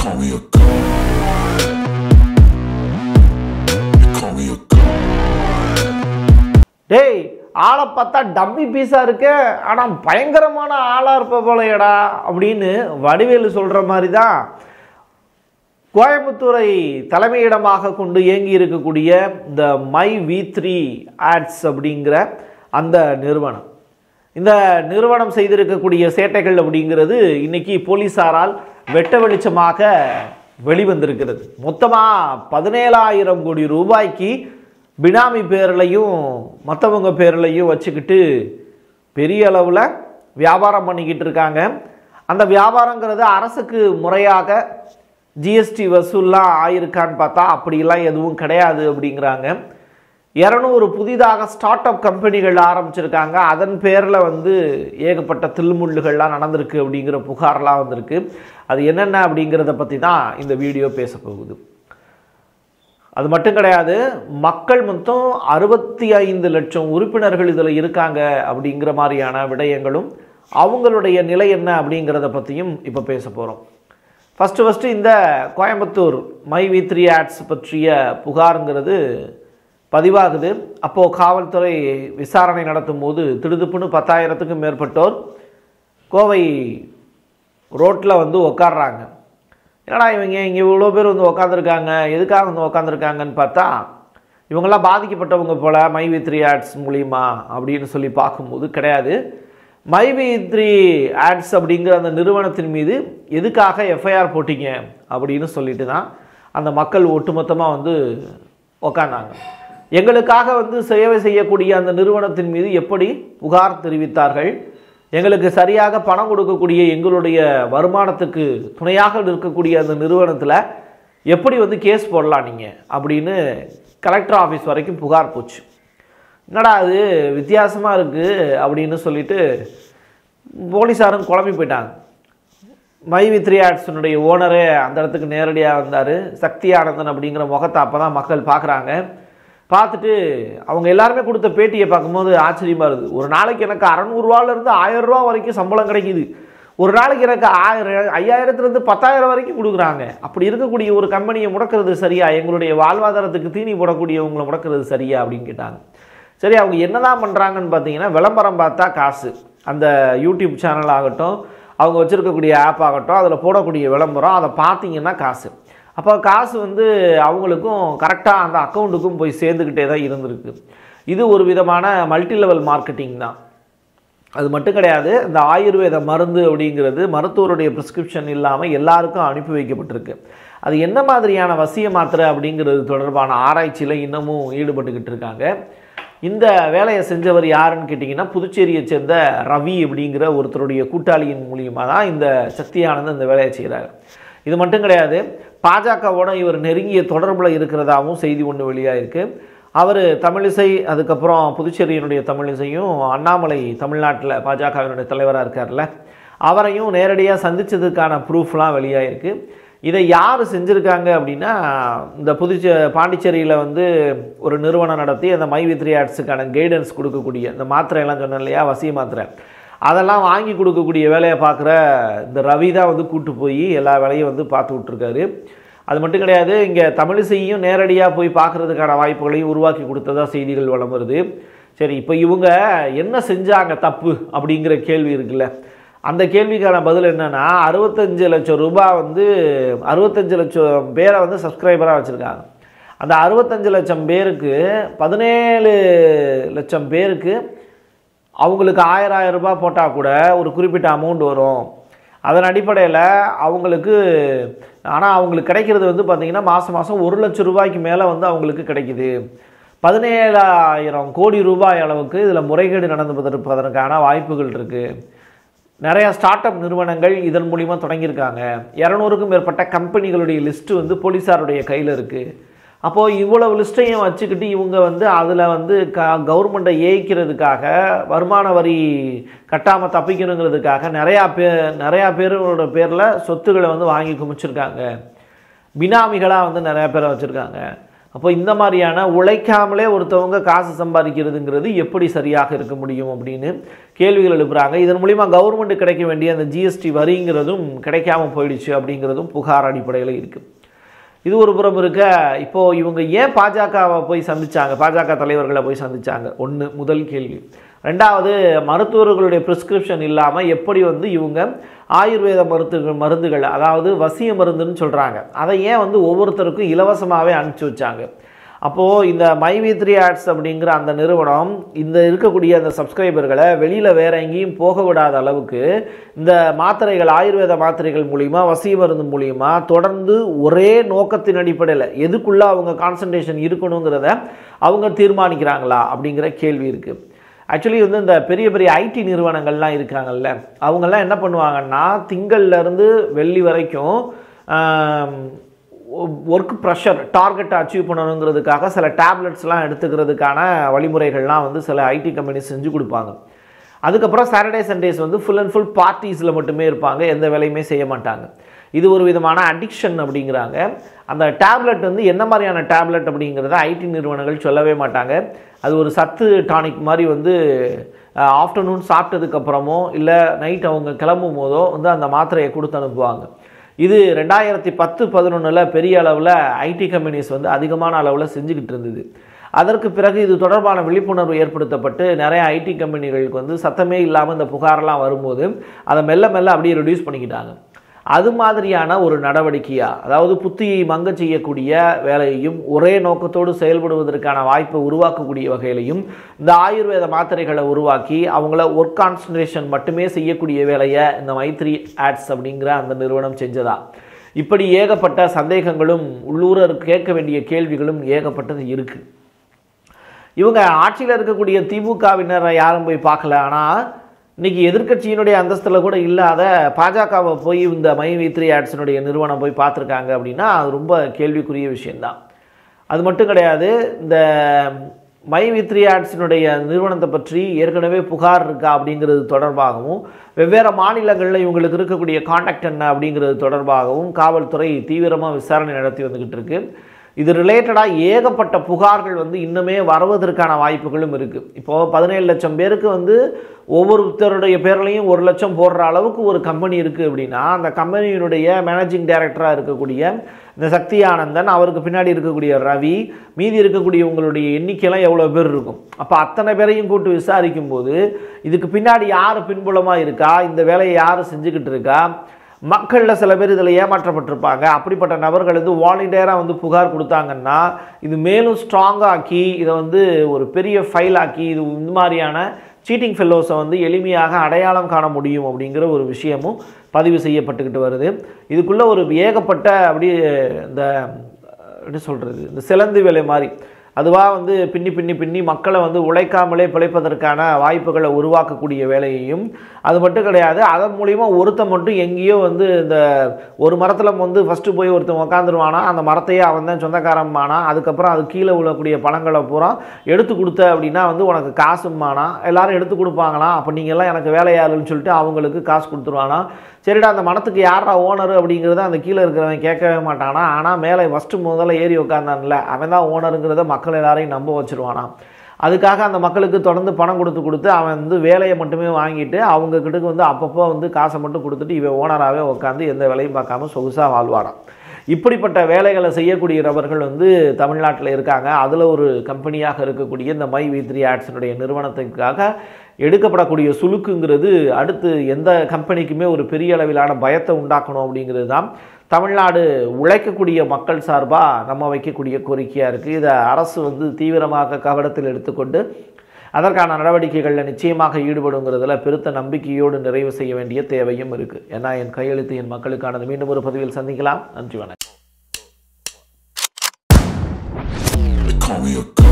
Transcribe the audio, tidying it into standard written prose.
call me a god. You call me a god. டேய் ஆளை பார்த்தா டம்மி பீஸா இருக்கு, ஆனா பயங்கரமான ஆளா இருப்ப போலையடா அப்படின்னு வடிவேலு சொல்ற மாதிரி தான் கோயம்புத்தூரை தலைமையிடமாக கொண்டு இயங்கி இருக்கக்கூடிய இந்த மை V3 ஆட்ஸ் அப்படிங்கிற அந்த நிறுவனம். இந்த நிறுவனம் செய்திருக்கக்கூடிய சேட்டைகள் அப்படிங்கிறது இன்னைக்கு போலீசாரால் வெட்ட வெளிச்சமாக வெளிவந்திருக்கிறது. மொத்தமாக 17,000 கோடி ரூபாய்க்கு பினாமி பேர்லையும் மற்றவங்க பேர்லையும் வச்சுக்கிட்டு பெரிய அளவில் வியாபாரம் பண்ணிக்கிட்டு இருக்காங்க. அந்த வியாபாரங்கிறது அரசுக்கு முறையாக ஜிஎஸ்டி வசூல்லாம் ஆயிருக்கான்னு பார்த்தா அப்படிலாம் எதுவும் கிடையாது அப்படிங்கிறாங்க. 200 புதிதாக ஸ்டார்ட் அப் கம்பெனிகள் ஆரம்பிச்சிருக்காங்க. அதன் பேரில் ஏகப்பட்ட தில்முள்ளுகள்லாம் நடந்திருக்கு அப்படிங்கிற புகார்லாம் வந்திருக்கு. அது என்னென்ன அப்படிங்கிறத பற்றி தான் இந்த வீடியோ பேச போகுது. அது மட்டும் கிடையாது, மக்கள் மொத்தம் 65 லட்சம் உறுப்பினர்கள் இதில் இருக்காங்க அப்படிங்கிற மாதிரியான விடயங்களும் அவங்களுடைய நிலை என்ன அப்படிங்கிறத பற்றியும் இப்போ பேச போகிறோம். ஃபஸ்ட்டு இந்த கோயம்புத்தூர் மை V3 ஆட்ஸ் பற்றிய புகாருங்கிறது பதிவாகுது. அப்போது காவல்துறை விசாரணை நடத்தும் போது திடுதுப்புன்னு 10,000க்கும் மேற்பட்டோர் கோவை ரோட்டில் உட்காடுறாங்க. என்னடா இவங்க இங்கே இவ்வளோ பேர் உட்காந்துருக்காங்க, எதுக்காக உட்காந்துருக்காங்கன்னு பார்த்தா இவங்கெல்லாம் பாதிக்கப்பட்டவங்க போல் மை V3 ஆட்ஸ் மூலிமா அப்படின்னு சொல்லி பார்க்கும்போது கிடையாது. மை V3 ஆட்ஸ் அப்படிங்கிற அந்த நிறுவனத்தின் மீது எதுக்காக எஃப்ஐஆர் போட்டிங்க அப்படின்னு சொல்லிட்டு தான் அந்த மக்கள் ஒட்டுமொத்தமாக உக்காந்தாங்க. எங்களுக்காக சேவை செய்யக்கூடிய அந்த நிறுவனத்தின் மீது எப்படி புகார் தெரிவித்தார்கள், எங்களுக்கு சரியாக பணம் கொடுக்கக்கூடிய எங்களுடைய வருமானத்துக்கு துணையாக இருக்கக்கூடிய அந்த நிறுவனத்தில் எப்படி கேஸ் போடலாம் நீங்கள் அப்படின்னு கலெக்டர் ஆஃபீஸ் வரைக்கும் புகார் போச்சு. என்னடா அது வித்தியாசமாக இருக்குது அப்படின்னு சொல்லிட்டு போலீஸாரும் குழம்பி போயிட்டாங்க. மை V3 ஆட்ஸினுடைய ஓனரே அந்த இடத்துக்கு நேரடியாக வந்தார். சக்தி ஆனந்தன் அப்படிங்கிற முகத்தை அப்போ தான் மக்கள் பார்க்குறாங்க. பார்த்துட்டு அவங்க எல்லாருமே கொடுத்த பேட்டியை பார்க்கும்போது ஆச்சரியமாக இருக்குது. ஒரு நாளைக்கு எனக்கு 600 1000 ரூபா வரைக்கும் சம்பளம் கிடைக்கிது, ஒரு நாளைக்கு எனக்கு 5000 10,000 வரைக்கும் கொடுக்குறாங்க. அப்படி இருக்கக்கூடிய ஒரு கம்பெனியை முடக்கிறது சரியா, எங்களுடைய வாழ்வாதாரத்துக்கு தீனி போடக்கூடியவங்களை முடக்கிறது சரியா அப்படின்னு கேட்டாங்க. சரி, அவங்க என்னதான் பண்ணுறாங்கன்னு பார்த்தீங்கன்னா, விளம்பரம் பார்த்தா காசு. அந்த யூடியூப் சேனல் ஆகட்டும், அவங்க வச்சுருக்கக்கூடிய ஆப் ஆகட்டும், அதில் போடக்கூடிய விளம்பரம் அதை பார்த்தீங்கன்னா காசு. அப்போ காசு அவங்களுக்கும் கரெக்டாக அந்த அக்கௌண்ட்டுக்கும் போய் சேர்ந்துக்கிட்டே தான் இருந்திருக்கு. இது ஒரு விதமான மல்டி லெவல் மார்க்கெட்டிங் தான். அது மட்டும் கிடையாது, இந்த ஆயுர்வேத மருந்து அப்படிங்கிறது மருத்துவருடைய ப்ரிஸ்கிரிப்ஷன் இல்லாமல் எல்லாருக்கும் அனுப்பி வைக்கப்பட்டிருக்கு. அது என்ன மாதிரியான வசிய மாத்திரை அப்படிங்கிறது தொடர்பான ஆராய்ச்சியில் இன்னமும் ஈடுபட்டுக்கிட்டு இருக்காங்க. இந்த வேலையை செஞ்சவர் யாருன்னு கேட்டிங்கன்னா, புதுச்சேரியை சேர்ந்த ரவி அப்படிங்கிற ஒருத்தருடைய கூட்டாளியின் மூலியமாக தான் இந்த சக்தி ஆனந்தன் இந்த வேலையை செய்கிறார். இது மட்டும் கிடையாது, பாஜகவோட இவர் நெருங்கிய தொடர்பில் இருக்கிறதாகவும் செய்தி ஒன்று வெளியாக இருக்குது. அவர் தமிழிசை, அதுக்கப்புறம் புதுச்சேரியினுடைய தமிழிசையும், அண்ணாமலை தமிழ்நாட்டில் பாஜகவினுடைய தலைவராக இருக்கார்ல, அவரையும் நேரடியாக சந்தித்ததுக்கான ப்ரூஃப்லாம் வெளியாக இருக்குது. இதை யார் செஞ்சுருக்காங்க அப்படின்னா, இந்த பாண்டிச்சேரியில் ஒரு நிறுவனம் நடத்தி அந்த மை V3 ஆட்ஸுக்கான கைடன்ஸ் கொடுக்கக்கூடிய இந்த மாத்திரையெல்லாம் சொன்னேன் இல்லையா, வசிய மாத்திரை, அதெல்லாம் வாங்கி கொடுக்கக்கூடிய வேலையை பார்க்குற இந்த ரவி தான் கூட்டு போய் எல்லா வேலையும் பார்த்து விட்ருக்காரு. அது மட்டும் கிடையாது, இங்கே தமிழிசையும் நேரடியாக போய் பார்க்குறதுக்கான வாய்ப்புகளையும் உருவாக்கி கொடுத்ததா செய்திகள் வலம் வருது. சரி, இப்போ இவங்க என்ன செஞ்சாங்க தப்பு அப்படிங்கிற கேள்வி இருக்குல்ல, அந்த கேள்விக்கான பதில் என்னென்னா, 65 லட்சம் ரூபாய் 65 லட்சம் பேரை சப்ஸ்கிரைபராக வச்சுருக்காங்க. அந்த 65 லட்சம் பேருக்கு 17 லட்சம் பேருக்கு அவங்களுக்கு 1000 ரூபாய் போட்டால் கூட ஒரு குறிப்பிட்ட அமௌண்ட் வரும். அதன் அடிப்படையில் அவங்களுக்கு அவங்களுக்கு கிடைக்கிறது பார்த்திங்கன்னா மாதம் 1 லட்சம் ரூபாய்க்கு மேலே அவங்களுக்கு கிடைக்குது. 17,000 கோடி ரூபாய் அளவுக்கு இதில் முறைகேடு நடந்துப்பதற்கான வாய்ப்புகள் இருக்குது. நிறையா ஸ்டார்ட் அப் நிறுவனங்கள் இதன் மூலிமா தொடங்கியிருக்காங்க. 200க்கும் மேற்பட்ட கம்பெனிகளுடைய லிஸ்ட்டு போலீஸாருடைய கையில் இருக்குது. அப்போது இவ்வளவு லிஸ்ட்டையும் வச்சுக்கிட்டு இவங்க அதில் கவர்மெண்ட்டை ஏய்க்கிறதுக்காக, வருமான வரி கட்டாமல் தப்பிக்கணுங்கிறதுக்காக நிறையா பேரோட பேரில் சொத்துக்களை வாங்கி குமிச்சிருக்காங்க. பினாமிகளாக நிறையா பேரை வச்சுருக்காங்க. அப்போ இந்த மாதிரியான உழைக்காமலே ஒருத்தவங்க காசு சம்பாதிக்கிறதுங்கிறது எப்படி சரியாக இருக்க முடியும் அப்படின்னு கேள்விகள் எழுப்புறாங்க. இதன் மூலிமா கவர்மெண்ட் கிடைக்க வேண்டிய அந்த ஜிஎஸ்டி வரிங்கிறதும் கிடைக்காம போயிடுச்சு அப்படிங்கிறதும் புகார் அடிப்படையில் இருக்குது. இது ஒரு புறம் இருக்க, இப்போது இவங்க ஏன் பாஜகவை போய் சந்திச்சாங்க, பாஜக தலைவர்களை போய் சந்திச்சாங்க? ஒன்று முதல் கேள்வி. ரெண்டாவது, மருத்துவர்களுடைய ப்ரிஸ்கிரிப்ஷன் இல்லாமல் எப்படி வந்து இவங்க ஆயுர்வேத மருந்துகள் அதாவது வசிய மருந்துன்னு சொல்கிறாங்க, அதை ஏன் வந்து ஒவ்வொருத்தருக்கும் இலவசமாகவே அனுப்பிச்சி வச்சாங்க? அப்போது இந்த மைவி3 ஆட்ஸ் அப்படிங்கிற அந்த நிறுவனம் இந்த இருக்கக்கூடிய அந்த சப்ஸ்கிரைபர்களை வெளியில் வேறு எங்கேயும் போக விடாத அளவுக்கு இந்த மாத்திரைகள், ஆயுர்வேத மாத்திரைகள் மூலிமா, வசிய மருந்து மூலிமா தொடர்ந்து ஒரே நோக்கத்தின் அடிப்படையில் எதுக்குள்ளே அவங்க கான்சன்ட்ரேஷன் இருக்கணுங்கிறத அவங்க தீர்மானிக்கிறாங்களா அப்படிங்கிற கேள்வி இருக்குது. ஆக்சுவலி வந்து இந்த பெரிய பெரிய ஐடி நிறுவனங்கள்லாம் இருக்காங்கல்ல, அவங்கெல்லாம் என்ன பண்ணுவாங்கன்னா திங்கள்லேருந்து வெள்ளி வரைக்கும் ஒர்க் ப்ரெஷர் டார்கெட்டை அச்சீவ் பண்ணணுங்கிறதுக்காக சில டேப்லெட்ஸ்லாம் எடுத்துக்கிறதுக்கான வழிமுறைகள்லாம் வந்து சில ஐடி கம்பெனிஸ் செஞ்சு கொடுப்பாங்க. அதுக்கப்புறம் சாட்டர்டே சண்டேஸ் வந்து ஃபுல் அண்ட் ஃபுல் பார்ட்டிஸில் மட்டுமே இருப்பாங்க, எந்த வேலையுமே செய்ய மாட்டாங்க. இது ஒரு விதமான அடிக்ஷன் அப்படிங்கிறாங்க. அந்த டேப்லெட் வந்து என்ன மாதிரியான டேப்லெட் அப்படிங்கிறத ஐடி நிறுவனங்கள் சொல்லவே மாட்டாங்க. அது ஒரு சத்து டானிக் மாதிரி வந்து ஆஃப்டர்நூன் சாப்பிட்டதுக்கப்புறமோ இல்லை நைட் அவங்க கிளம்பும் போதோ வந்து அந்த மாத்திரையை கொடுத்து அனுப்புவாங்க. இது 2010-11 பெரிய அளவில் ஐடி கம்பெனிஸ் வந்து அதிகமான அளவில் செஞ்சுக்கிட்டு இருந்தது. அதற்கு பிறகு இது தொடர்பான விழிப்புணர்வு ஏற்படுத்தப்பட்டு நிறைய ஐடி கம்பெனிகளுக்கு வந்து சத்தமே இல்லாமல் இந்த புகாரெல்லாம் வரும்போது அதை மெல்ல மெல்ல அப்படியே ரெடியூஸ் பண்ணிக்கிட்டாங்க. அது மாதிரியான ஒரு நடவடிக்கையா, அதாவது புத்தியை மங்க செய்யக்கூடிய வேலையையும் ஒரே நோக்கத்தோடு செயல்படுவதற்கான வாய்ப்பை உருவாக்கக்கூடிய வகையிலையும் இந்த ஆயுர்வேத மாத்திரைகளை உருவாக்கி அவங்கள ஒர்க் கான்சன்ட்ரேஷன் மட்டுமே செய்யக்கூடிய வேலையை இந்த மை3 ஆட்ஸ் அப்படிங்கிற அந்த நிறுவனம் செஞ்சதா? இப்படி ஏகப்பட்ட சந்தேகங்களும் உள்ளூர் கேட்க வேண்டிய கேள்விகளும் ஏகப்பட்டது இருக்குது. இவங்க ஆட்சியில் இருக்கக்கூடிய திமுகவினரை யாரும் போய் பார்க்கல. ஆனால் இன்றைக்கி எதிர்க்கட்சியினுடைய அந்தஸ்தில் கூட இல்லாத பாஜகவை போய் இந்த மை3 ஆட்ஸினுடைய நிறுவனம் போய் பார்த்துருக்காங்க அப்படின்னா அது ரொம்ப கேள்விக்குரிய விஷயந்தான். அது மட்டும் கிடையாது, இந்த மை3 ஆட்ஸினுடைய நிறுவனத்தை பற்றி ஏற்கனவே புகார் இருக்கா அப்படிங்கிறது தொடர்பாகவும் வெவ்வேறு மாநிலங்களில் இவங்களுக்கு இருக்கக்கூடிய கான்டாக்ட் என்ன அப்படிங்கிறது தொடர்பாகவும் காவல்துறை தீவிரமாக விசாரணை நடத்தி வந்துக்கிட்டு இருக்கு. இது ரிலேட்டடாக ஏகப்பட்ட புகார்கள் வந்து இன்னுமே வருவதற்கான வாய்ப்புகளும் இருக்குது. இப்போது 17 லட்சம் பேருக்கு வந்து ஒவ்வொருத்தருடைய பேர்லையும் 1 லட்சம் போடுற அளவுக்கு ஒரு கம்பெனி இருக்குது அப்படின்னா அந்த கம்பெனியினுடைய மேனேஜிங் டைரக்டராக இருக்கக்கூடிய இந்த சக்தி ஆனந்தன், அவருக்கு பின்னாடி இருக்கக்கூடிய ரவி, மீதி இருக்கக்கூடிய உங்களுடைய எண்ணிக்கையெல்லாம் எவ்வளோ பேர் இருக்கும். அப்போ அத்தனை பேரையும் கூட்டு விசாரிக்கும் போது இதுக்கு பின்னாடி யார் பின்புலமாக இருக்கா, இந்த வேலையை யார் செஞ்சுக்கிட்டு இருக்கா, மக்களில் சில பேர் இதில் ஏமாற்றப்பட்டிருப்பாங்க. அப்படிப்பட்ட நபர்கள் வந்து வாலண்டியராக வந்து புகார் கொடுத்தாங்கன்னா இது மேலும் ஸ்ட்ராங்காக ஆக்கி இதை வந்து ஒரு பெரிய ஃபைல் ஆக்கி இது இந்த மாதிரியான சீட்டிங் ஃபெல்லோஸை வந்து எளிமையாக அடையாளம் காண முடியும் அப்படிங்கிற ஒரு விஷயமும் பதிவு செய்யப்பட்டுக்கிட்டு வருது. இதுக்குள்ளே ஒரு ஏகப்பட்ட அப்படியே இந்த எப்படி சொல்கிறது, இந்த சிலந்து வேலை மாதிரி அதுவாக வந்து பின்னி பின்னி பின்னி மக்களை வந்து உழைக்காமலே பிழைப்பதற்கான வாய்ப்புகளை உருவாக்கக்கூடிய வேலையையும், அது மட்டும் கிடையாது அதன் மூலிமா ஒருத்தன் மட்டும் எங்கேயோ வந்து இந்த ஒரு மரத்தில் வந்து ஃபஸ்ட்டு போய் ஒருத்தன் உக்காந்துருவானா, அந்த மரத்தையே அவன் தான் சொந்தக்காரமானா, அதுக்கப்புறம் அது கீழே விழக்கூடிய பழங்களை பூரா எடுத்து கொடுத்த அப்படின்னா வந்து உனக்கு காசுமானா, எல்லாரும் எடுத்து கொடுப்பாங்களா, அப்போ நீங்கள்லாம் எனக்கு வேலையாளுன்னு சொல்லிட்டு அவங்களுக்கு காசு கொடுத்துருவானா. சரிடா அந்த மரத்துக்கு யாரா ஓனர் அப்படிங்கிறத அந்த கீழே இருக்கிறவன் கேட்கவே மாட்டானா. ஆனால் மேலே ஃபஸ்ட்டு முதல்ல ஏறி உட்காந்தான்ல அவன் தான் ஓனருங்கிறத மக்கள் எல்லாரையும் நம்ப வச்சுருவானா. அதுக்காக அந்த மக்களுக்கு தொடர்ந்து பணம் கொடுத்து அவன் வந்து வேலையை மட்டுமே வாங்கிட்டு அவங்கக்கிட்ட வந்து அப்பப்போ வந்து காசை மட்டும் கொடுத்துட்டு இவன் ஓனராகவே உட்காந்து எந்த வேலையும் பார்க்காம சொகுசாக வாழ்வானான். இப்படிப்பட்ட வேலைகளை செய்யக்கூடிய நபர்கள் வந்து தமிழ்நாட்டில் இருக்காங்க. அதில் ஒரு கம்பெனியாக இருக்கக்கூடிய இந்த மை3 ஆட்ஸினுடைய நிறுவனத்துக்காக எடுக்கப்படக்கூடிய சுலுக்குங்கிறது அடுத்து எந்த கம்பெனிக்குமே ஒரு பெரிய அளவிலான பயத்தை உண்டாக்கணும் அப்படிங்கிறது தான் தமிழ்நாடு உழைக்கக்கூடிய மக்கள் சார்பாக நம்ம வைக்கக்கூடிய கோரிக்கையாக இருக்குது. இதை அரசு வந்து தீவிரமாக கவனத்தில் எடுத்துக்கொண்டு அதற்கான நடவடிக்கைகளில் நிச்சயமாக ஈடுபடுங்கிறதுல பெருத்த நம்பிக்கையோடு நிறைவு செய்ய வேண்டிய தேவையும் இருக்குது. ஏன்னா என் கையெழுத்து என் மக்களுக்கானது. மீண்டும் ஒரு பதிவில் சந்திக்கலாம். நன்றி, வணக்கம்.